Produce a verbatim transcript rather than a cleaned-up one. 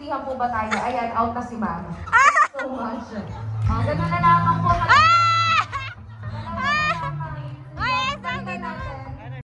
nagkaintindihan po ba tayo? Ayan, out na si Mama. So much. Ah, ganun na lamang po.